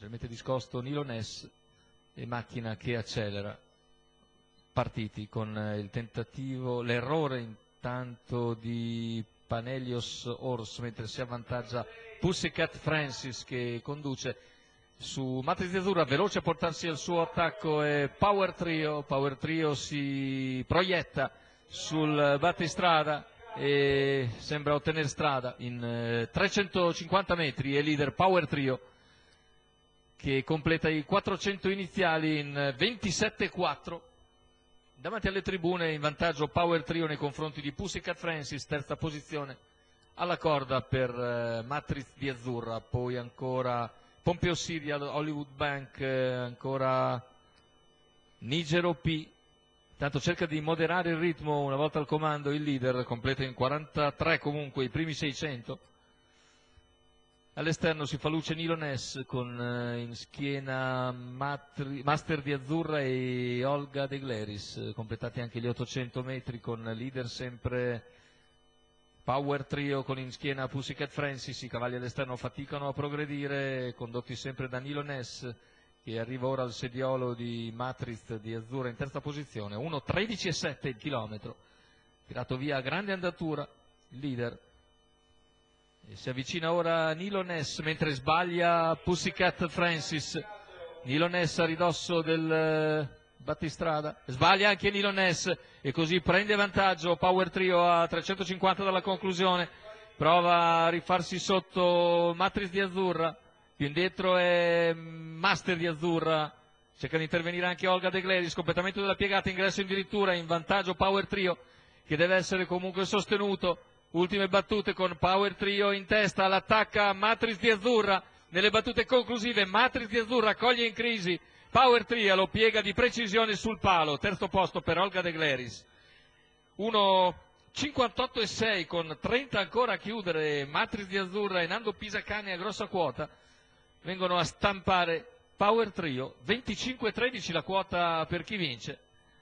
leggermente discosto Nilo Ness e macchina che accelera, partiti con il tentativo, l'errore intanto di Panelios Ors, mentre si avvantaggia Pussycat Francis che conduce su Matriz Azzurra, veloce a portarsi al suo attacco è Power Trio si proietta sul battistrada e sembra ottenere strada in 350 metri, è leader Power Trio che completa i 400 iniziali in 27,4. Davanti alle tribune in vantaggio Power Trio nei confronti di Pussycat Francis, terza posizione alla corda per Matriz di Azzurra, poi ancora Pompeo Serial, Hollywood Bank, ancora Nigero P. Intanto cerca di moderare il ritmo una volta al comando il leader, completa in 43 comunque i primi 600. All'esterno si fa luce Nilo Ness con in schiena Master di Azzurra e Olga De Gleris, completati anche gli 800 metri con leader sempre Power Trio con in schiena Pussycat Francis. I cavalli all'esterno faticano a progredire, condotti sempre da Nilo Ness che arriva ora al sediolo di Matriz di Azzurra in terza posizione, 1:13,7 il chilometro, tirato via a grande andatura il leader. E si avvicina ora Nilo Ness mentre sbaglia Pussycat Francis. Nilo Ness a ridosso del battistrada, sbaglia anche Nilo Ness e così prende vantaggio Power Trio a 350 dalla conclusione, prova a rifarsi sotto Matriz di Azzurra, più indietro è Master di Azzurra, cerca di intervenire anche Olga De Gleris, completamento della piegata, ingresso addirittura in vantaggio Power Trio che deve essere comunque sostenuto. Ultime battute con Power Trio in testa, all'attacca Matriz di Azzurra, nelle battute conclusive Matriz di Azzurra coglie in crisi Power Trio, lo piega di precisione sul palo, terzo posto per Olga De Gleris, 1:58,6 con 30 ancora a chiudere. Matriz di Azzurra e Nando Pisacane a grossa quota vengono a stampare Power Trio, 25,13 la quota per chi vince.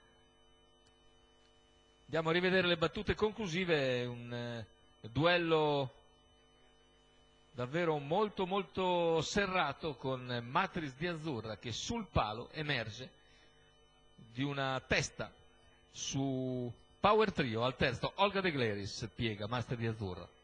Andiamo a rivedere le battute conclusive, un duello davvero molto serrato con Matriz di Azzurra che sul palo emerge di una testa su Power Trio, al terzo Olga De Gleris piega Master di Azzurra.